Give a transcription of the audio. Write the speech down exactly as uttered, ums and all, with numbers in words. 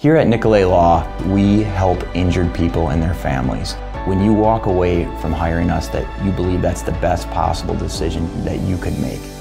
Here at Nicolet Law, we help injured people and their families. When you walk away from hiring us, that you believe that's the best possible decision that you could make.